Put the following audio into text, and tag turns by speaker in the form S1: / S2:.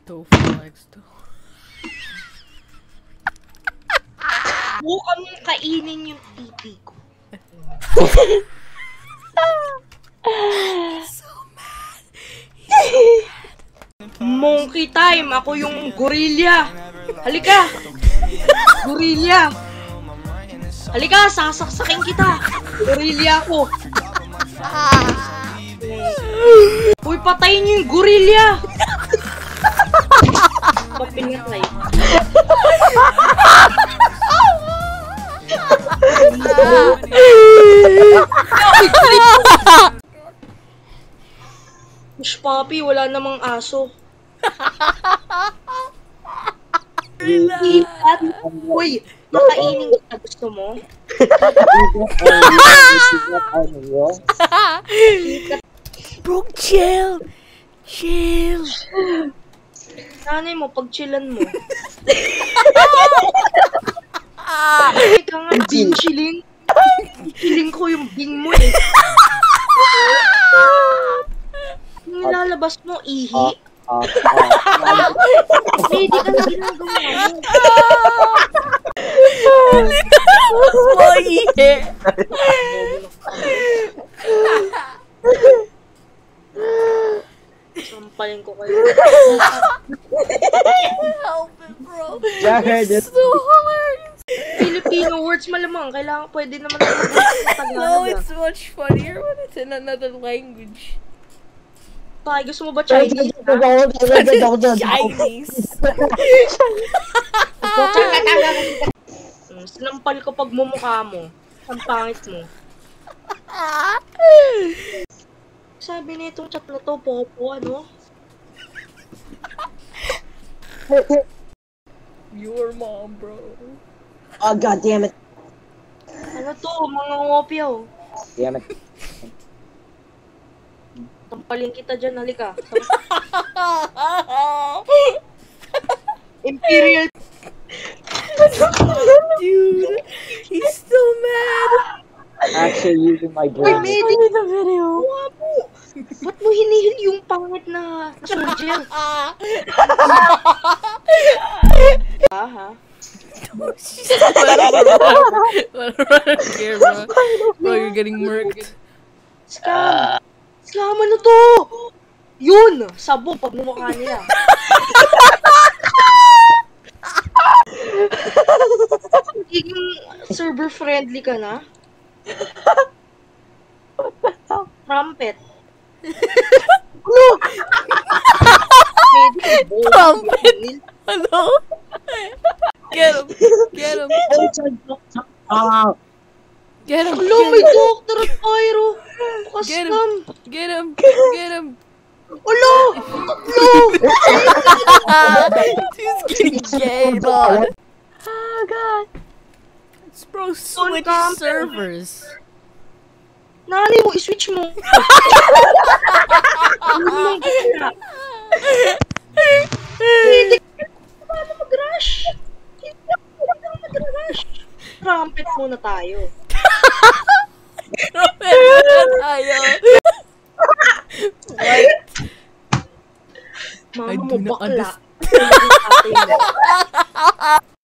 S1: Tofu likes to.
S2: Bukan mong kainin yung titi ko.
S1: He's so mad. He's so mad.
S2: Monkey time! Ako yung gorilla! Halika! Gorilla! Halika! Sasaksakin kita! Gorilla ako! Uy, patayin niyo yung gorilla! Papinatay. Push papi, wala namang aso. Uy, makainin kita, gusto mo?
S1: Bro, chill! Chill!
S2: Nanay mo, pag-chillan mo. Ika nga, bing chilling. Chilling ko yung bing mo eh. Yung nilalabas mo, ihi. Hindi ka na ginagawa mo.
S1: Mo ihi!
S2: Sampalin ko kayo.
S1: Help it, bro.
S3: It's
S1: so hilarious.
S2: Filipino words malamang. Kailangan pwede naman
S1: No, it's much funnier when it's in another language.
S2: Tay, gusto mo ba Chinese?
S1: Chinese.
S2: Sinampal ko pag mumukha mo. Ang pangit mo. Sabi na itong chat na to, Popo, ano?
S1: Your mom, bro.
S3: Oh, god damn it.
S2: Ano to, mga ngopya, oh.
S3: Damn it.
S2: Tampalin kita dyan, halika. Imperial.
S1: Dude, he's so mad.
S3: Actually using my
S2: Uy,
S3: brain.
S2: medic na video. Wapo. Ba't mo hinihil yung pangit na soldier? Ha?
S1: Bro, you're getting murked.
S2: Scam! Scam, ano to? Yun! Sabo pag mumukha nila. Magiging server friendly ka na? Trumpet. Ano?
S1: Trumpet? Ano? Get him! Get him! Get him!
S2: Hello, may doctor at pyro!
S1: Get him!
S2: Custom!
S1: Get him! Get him!
S2: Hello! Hello!
S1: He's getting gay, man. Oh god. This bro switch servers.
S2: Nani mo, i-switch mo. Hindi ka paano mag-rush. Hindi ka mag-rush. Trumpet muna tayo.
S1: Trumpet muna tayo. What?
S2: Mama mo bakla.